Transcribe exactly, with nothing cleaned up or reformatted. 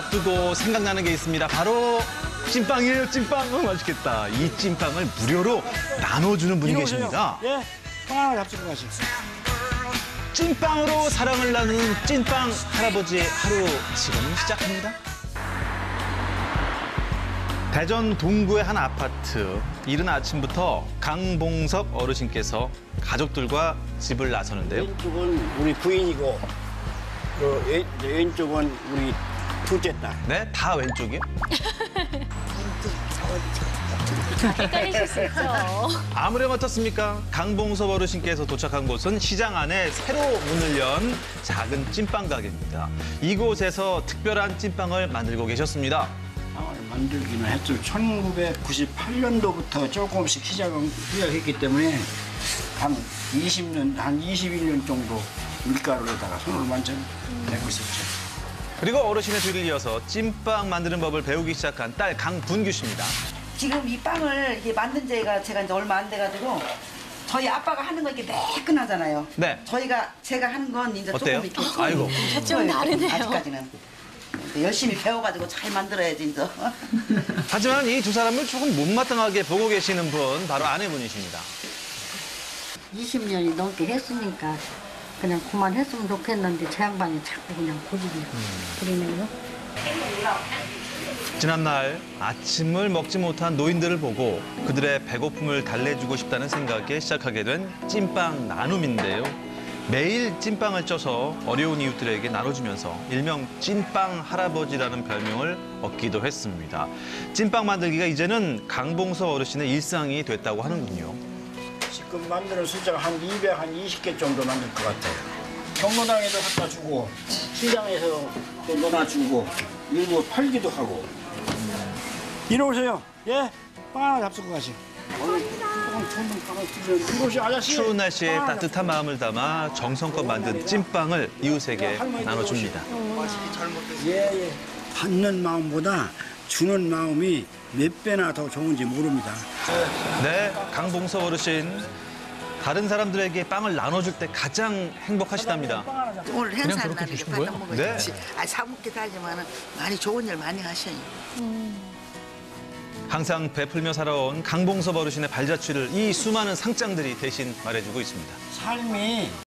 앞두고 생각나는 게 있습니다. 바로 찐빵이에요, 찐빵. 어, 맛있겠다. 이 찐빵을 무료로 나눠주는 분이 계십니다. 예, 빵 하나 잡수고 가시. 찐빵으로 사랑을 나누는 찐빵 할아버지의 하루 지금 시작합니다. 대전 동구의 한 아파트. 이른 아침부터 강봉섭 어르신께서 가족들과 집을 나서는데요. 왼쪽은 우리 부인이고, 그 왼, 왼쪽은 우리 둘째 딸. 네, 다 왼쪽이요? 헷갈리실 수 있죠. 아무렴 어떻습니까? 강봉섭 어르신께서 도착한 곳은 시장 안에 새로 문을 연 작은 찐빵 가게입니다. 이곳에서 특별한 찐빵을 만들고 계셨습니다. 빵을 만들기는 했죠. 천구백구십팔 년도부터 조금씩 시작을 시작했기 때문에 한 이십 년, 한 이십일 년 정도 밀가루에다가 손을 완전 내고 있었죠. 그리고 어르신의 뒤를 이어서 찐빵 만드는 법을 배우기 시작한 딸 강분규 씨입니다. 지금 이 빵을 이렇게 만든 지가 제가 이제 얼마 안 돼가지고 저희 아빠가 하는 거 이게 매끈하잖아요. 네. 저희가 제가 하는 건 이제 어때요? 조금 이렇게 아이고. 좀 다르네요. 아직까지는 열심히 배워가지고 잘 만들어야지 이제. 하지만 이 두 사람을 조금 못마땅하게 보고 계시는 분 바로 아내분이십니다. 이십 년이 넘게 했으니까 그냥 그만했으면 좋겠는데 제 양반이 자꾸 그냥 고집이 부리네요. 지난날 아침을 먹지 못한 노인들을 보고 그들의 배고픔을 달래주고 싶다는 생각에 시작하게 된 찐빵 나눔인데요. 매일 찐빵을 쪄서 어려운 이웃들에게 나눠주면서 일명 찐빵 할아버지라는 별명을 얻기도 했습니다. 찐빵 만들기가 이제는 강봉섭 어르신의 일상이 됐다고 하는군요. 지금 만드는 숫자가 한 이백이십 개 정도 만들 것 같아요. 경로당에도 갖다 주고, 시장에서 또 넣어주고, 일부 팔기도 하고. 이리 오세요. 예? 빵 하나 잡수고 가시. 이리 아저씨. 추운 날씨에 따뜻한 마음을 담아 정성껏 만든 찐빵을 이웃에게 나눠줍니다. 예, 예. 받는 마음보다 주는 마음이 몇 배나 더 좋은지 모릅니다. 네, 강봉섭 어르신. 다른 사람들에게 빵을 나눠줄 때 가장 행복하시답니다. 오늘 행사 날에 받아 먹어야지. 네. 아, 사먹기도 하지만 많이 좋은 일 많이 하셔요. 항상 베풀며 살아온 강봉섭 어르신의 발자취를 이 수많은 상장들이 대신 말해주고 있습니다. 삶이